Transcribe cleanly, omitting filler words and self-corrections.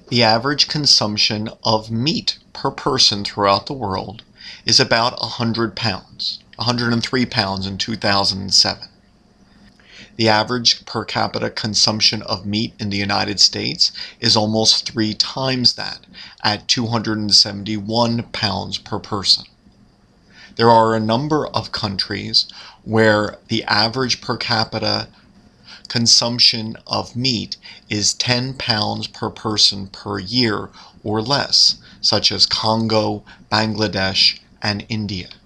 The average consumption of meat per person throughout the world is about 100 pounds, 103 pounds in 2007. The average per capita consumption of meat in the United States is almost 3 times that, at 271 pounds per person. There are a number of countries where the average per capita consumption of meat is 10 pounds per person per year or less, such as Congo, Bangladesh, and India.